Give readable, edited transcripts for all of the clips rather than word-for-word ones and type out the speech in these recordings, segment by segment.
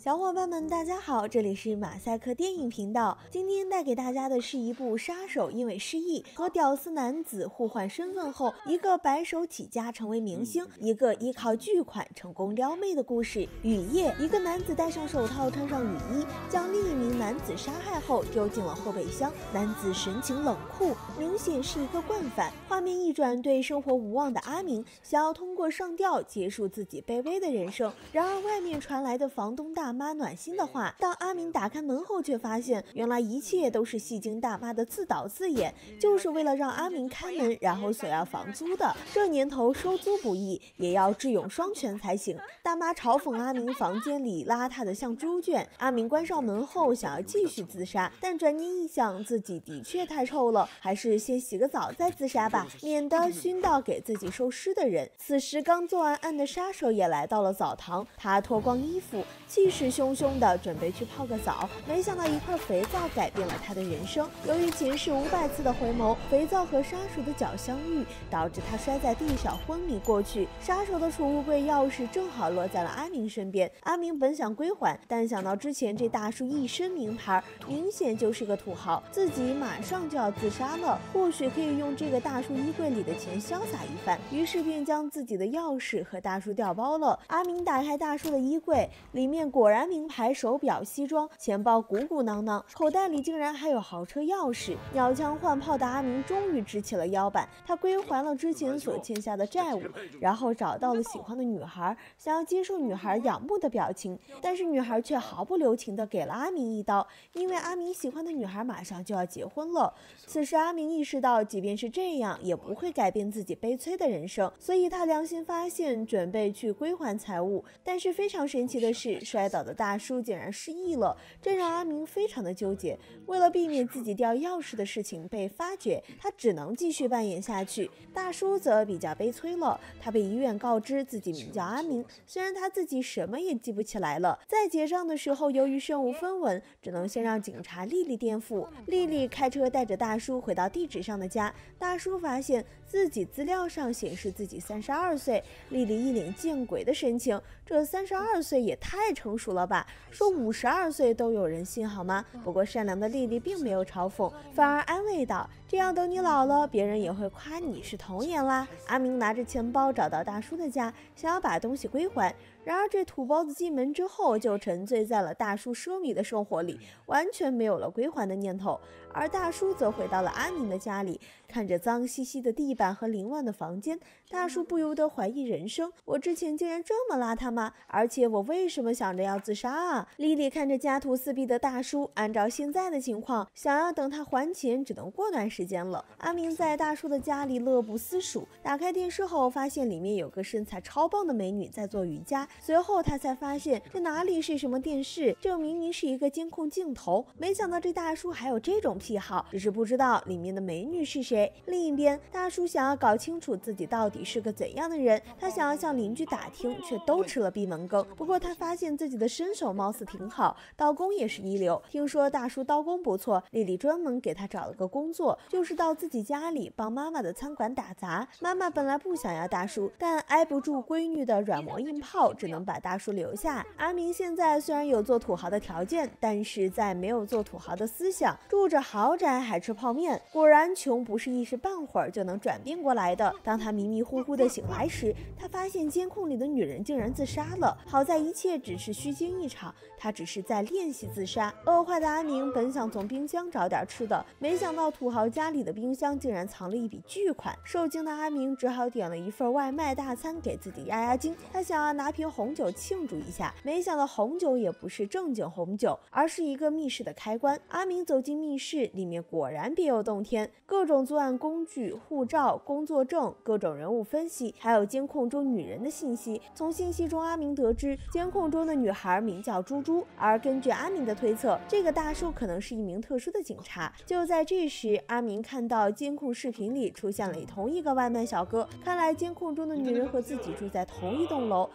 小伙伴们，大家好，这里是马赛克电影频道。今天带给大家的是一部杀手因为失忆和屌丝男子互换身份后，一个白手起家成为明星，一个依靠巨款成功撩妹的故事。雨夜，一个男子戴上手套，穿上雨衣，将另一名男子杀害后丢进了后备箱。男子神情冷酷，明显是一个惯犯。画面一转，对生活无望的阿明想要通过上吊结束自己卑微的人生。然而外面传来的房东大妈暖心的话，当阿明打开门后，却发现原来一切都是戏精大妈的自导自演，就是为了让阿明开门，然后索要房租的。这年头收租不易，也要智勇双全才行。大妈嘲讽阿明房间里邋遢的像猪圈。阿明关上门后想要继续自杀，但转念一想，自己的确太臭了，还是先洗个澡再自杀吧，免得熏到给自己收尸的人。此时刚做完案的杀手也来到了澡堂，他脱光衣服，气势汹汹的准备去泡个澡，没想到一块肥皂改变了他的人生。由于前世500次的回眸，肥皂和杀手的脚相遇，导致他摔在地上昏迷过去。杀手的储物柜钥匙正好落在了阿明身边，阿明本想归还，但想到之前这大叔一身名牌，明显就是个土豪，自己马上就要自杀了，或许可以用这个大叔衣柜里的钱潇洒一番，于是便将自己的钥匙和大叔调包了。阿明打开大叔的衣柜，里面果然名牌手表、西装，钱包鼓鼓囊囊，口袋里竟然还有豪车钥匙。鸟枪换炮的阿明终于直起了腰板，他归还了之前所欠下的债务，然后找到了喜欢的女孩，想要接受女孩仰慕的表情，但是女孩却毫不留情地给了阿明一刀，因为阿明喜欢的女孩马上就要结婚了。此时阿明意识到，即便是这样也不会改变自己悲催的人生，所以他良心发现，准备去归还财物。但是非常神奇的是，摔倒的大叔竟然失忆了，这让阿明非常的纠结。为了避免自己掉钥匙的事情被发觉，他只能继续扮演下去。大叔则比较悲催了，他被医院告知自己名叫阿明，虽然他自己什么也记不起来了。在结账的时候，由于身无分文，只能先让警察丽丽垫付。丽丽开车带着大叔回到地址上的家，大叔发现自己资料上显示自己32岁，丽丽一脸见鬼的神情，这32岁也太成熟了吧，说52岁都有人信好吗？不过善良的丽丽并没有嘲讽，反而安慰道，这样等你老了，别人也会夸你是童颜啦。阿明拿着钱包找到大叔的家，想要把东西归还，然而这土包子进门之后就沉醉在了大叔奢靡的生活里，完全没有了归还的念头。而大叔则回到了阿明的家里，看着脏兮兮的地板和凌乱的房间，大叔不由得怀疑人生，我之前竟然这么邋遢吗？而且我为什么想着要自杀啊？丽丽看着家徒四壁的大叔，按照现在的情况，想要等他还钱只能过段时间了。阿明在大叔的家里乐不思蜀，打开电视后发现里面有个身材超棒的美女在做瑜伽，随后他才发现这哪里是什么电视，这明明是一个监控镜头。没想到这大叔还有这种癖好，只是不知道里面的美女是谁。另一边，大叔想要搞清楚自己到底是个怎样的人，他想要向邻居打听，却都吃了闭门羹。不过他发现自己的身手貌似挺好，刀工也是一流，听说大叔刀工不错，丽丽专门给他找了个工作，就是到自己家里帮妈妈的餐馆打杂。妈妈本来不想要大叔，但挨不住闺女的软磨硬泡，只能把大叔留下。阿明现在虽然有做土豪的条件，但是在没有做土豪的思想，住着豪宅还吃泡面，果然穷不是一时半会儿就能转变过来的。当他迷迷糊糊的醒来时，他发现监控里的女人竟然自杀了，好在一切只是虚惊一场，他只是在练习自杀。饿坏的阿明本想从冰箱找点吃的，没想到土豪家里的冰箱竟然藏了一笔巨款。受惊的阿明只好点了一份外卖大餐给自己压压惊，他想要拿瓶红酒庆祝一下，没想到红酒也不是正经红酒，而是一个密室的开关。阿明走进密室，里面果然别有洞天，各种作案工具、护照、工作证、各种人物分析，还有监控中女人的信息。从信息中，阿明得知监控中的女孩名叫猪猪，而根据阿明的推测，这个大叔可能是一名特殊的警察。就在这时，阿明看到监控视频里出现了同一个外卖小哥，看来监控中的女人和自己住在同一栋楼，于是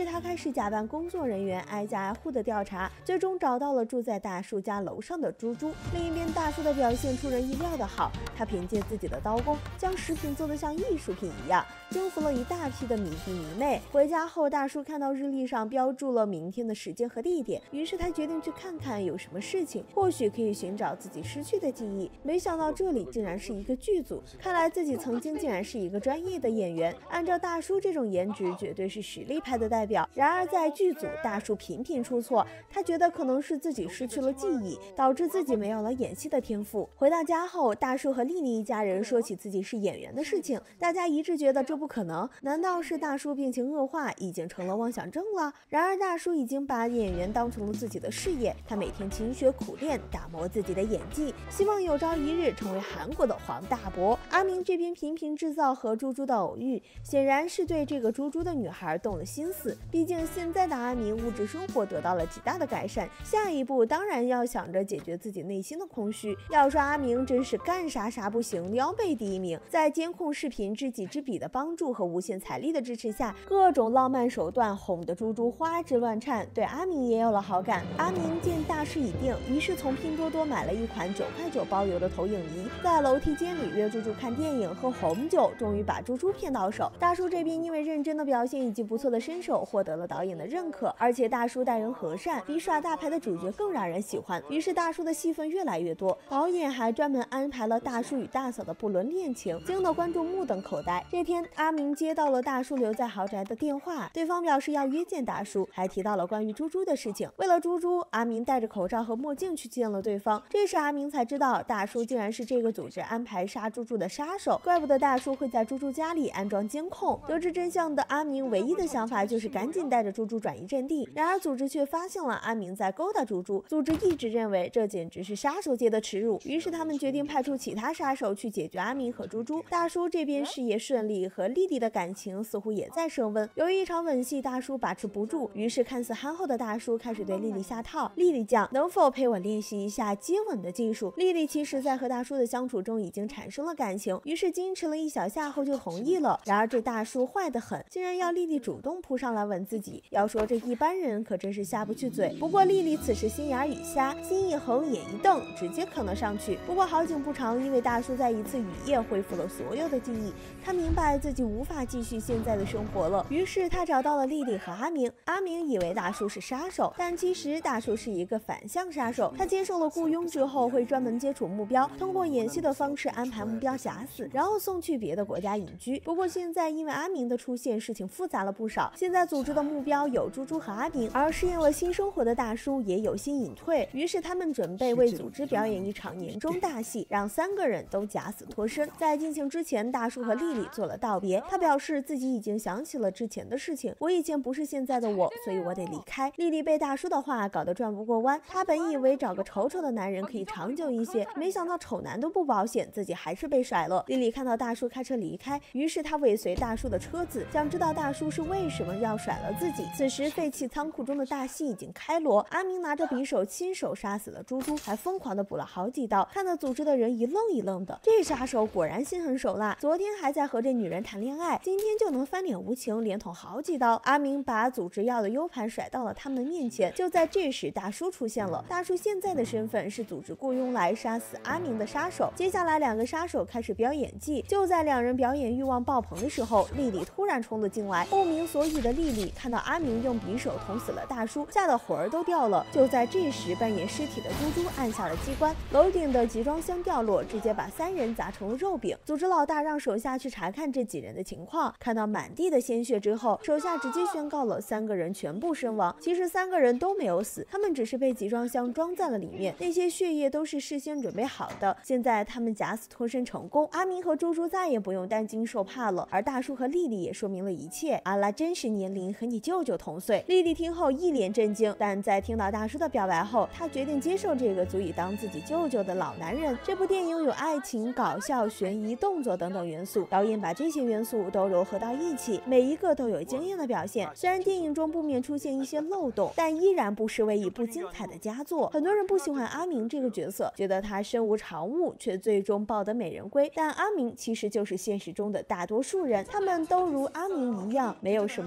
他开始假扮工作人员，挨家挨户的调查，最终找到了住在大叔家楼上的猪猪。另一边，大叔的表现出人意料的好，他凭借自己的刀工，将食品做得像艺术品一样，征服了一大批的迷弟迷妹。回家后，大叔看到日历上标注了明天的时间和地点，于是他决定去看看有什么事情，或许可以寻找自己失去的记忆。没想到这里竟然是一个剧组，看来自己曾经竟然是一个专业的演员。按照大叔这种颜值，绝对是实力派的代表。然而在剧组，大叔频频出错，他觉得可能是自己失去了记忆，导致自己没有了演戏的天赋。回到家后，大叔和丽丽一家人说起自己是演员的事情，大家一致觉得这不可能，难道是大叔病情恶化，已经成了妄想症了？然而大叔已经把演员当成了自己的事业，他每天勤学苦练，打磨自己的演技，希望有朝一日成为韩国的黄大伯。阿明这边频频制造和猪猪的偶遇，显然是对这个猪猪的女孩动了心思。毕竟现在的阿明物质生活得到了极大的改善，下一步当然要想着解决自己内心的空虚。要说阿明真是干啥啥不行，撩妹第一名。在监控视频知己知彼的帮助和无限财力的支持下，各种浪漫手段哄得猪猪花枝乱颤，对阿明也有了好感。阿明见大势已定，于是从拼多多买了一款9块9包邮的投影仪，在楼梯间里约猪猪看电影喝红酒，终于把猪猪骗到手。大叔这边因为认真的表现以及不错的身手，获得了导演的认可，而且大叔待人和善，比耍大牌的主角更让人喜欢。于是大叔的戏份越来越多，导演还专门安排了大叔与大嫂的不伦恋情，惊得观众目瞪口呆。这天，阿明接到了大叔留在豪宅的电话，对方表示要约见大叔，还提到了关于猪猪的事情。为了猪猪，阿明戴着口罩和墨镜去见了对方。这时阿明才知道，大叔竟然是这个组织安排杀猪猪的杀手，怪不得大叔会在猪猪家里安装监控。得知真相的阿明唯一的想法就是赶紧带着猪猪转移阵地，然而组织却发现了阿明在勾搭猪猪，组织一直认为这简直是杀手界的耻辱，于是他们决定派出其他杀手去解决阿明和猪猪。大叔这边事业顺利，和丽丽的感情似乎也在升温。由于一场吻戏，大叔把持不住，于是看似憨厚的大叔开始对丽丽下套。丽丽讲，能否陪我练习一下接吻的技术？丽丽其实在和大叔的相处中已经产生了感情，于是矜持了一小下后就同意了。然而这大叔坏得很，竟然要丽丽主动扑上来吻自己。要说这一般人可真是下不去嘴。不过丽丽此时心眼已瞎，心一横眼一瞪，直接啃了上去。不过好景不长，因为大叔在一次雨夜恢复了所有的记忆，他明白自己无法继续现在的生活了，于是他找到了丽丽和阿明。阿明以为大叔是杀手，但其实大叔是一个反向杀手。他接受了雇佣之后，会专门接触目标，通过演戏的方式安排目标假死，然后送去别的国家隐居。不过现在因为阿明的出现，事情复杂了不少。现在组织的目标有猪猪和阿明，而适应了新生活的大叔也有心隐退，于是他们准备为组织表演一场年终大戏，让3个人都假死脱身。在进行之前，大叔和丽丽做了道别，他表示自己已经想起了之前的事情，我以前不是现在的我，所以我得离开。丽丽被大叔的话搞得转不过弯，她本以为找个丑丑的男人可以长久一些，没想到丑男都不保险，自己还是被甩了。丽丽看到大叔开车离开，于是她尾随大叔的车子，想知道大叔是为什么要甩了自己。此时废弃仓库中的大戏已经开锣，阿明拿着匕首亲手杀死了猪猪，还疯狂的补了好几刀，看得组织的人一愣一愣的。这杀手果然心狠手辣，昨天还在和这女人谈恋爱，今天就能翻脸无情，连捅好几刀。阿明把组织要的 U 盘甩到了他们面前，就在这时大叔出现了。大叔现在的身份是组织雇佣来杀死阿明的杀手。接下来2个杀手开始飙演技，就在2人表演欲望爆棚的时候，丽丽突然冲了进来。不明所以的丽丽看到阿明用匕首捅死了大叔，吓得魂儿都掉了。就在这时，扮演尸体的猪猪按下了机关，楼顶的集装箱掉落，直接把3人砸成了肉饼。组织老大让手下去查看这几人的情况，看到满地的鲜血之后，手下直接宣告了3个人全部身亡。其实3个人都没有死，他们只是被集装箱装在了里面，那些血液都是事先准备好的。现在他们假死脱身成功，阿明和猪猪再也不用担惊受怕了，而大叔和丽丽也说明了一切。阿拉真实年龄和你舅舅同岁。丽丽听后一脸震惊，但在听到大叔的表白后，她决定接受这个足以当自己舅舅的老男人。这部电影有爱情、搞笑、悬疑、动作等等元素，导演把这些元素都糅合到一起，每一个都有惊艳的表现。虽然电影中不免出现一些漏洞，但依然不失为一部精彩的佳作。很多人不喜欢阿明这个角色，觉得他身无长物，却最终抱得美人归。但阿明其实就是现实中的大多数人，他们都如阿明一样，没有什么特别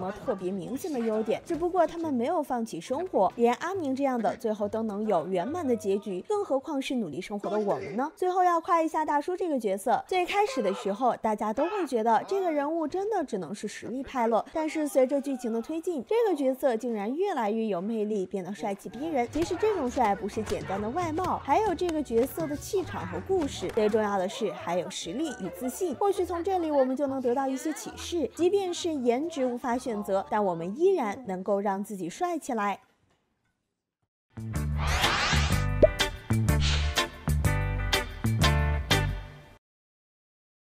及明星的优点，只不过他们没有放弃生活，连阿明这样的最后都能有圆满的结局，更何况是努力生活的我们呢？最后要夸一下大叔这个角色，最开始的时候大家都会觉得这个人物真的只能是实力派了，但是随着剧情的推进，这个角色竟然越来越有魅力，变得帅气逼人。即使这种帅不是简单的外貌，还有这个角色的气场和故事，最重要的是还有实力与自信。或许从这里我们就能得到一些启示，即便是颜值无法选择，但我们依然能够让自己帅起来。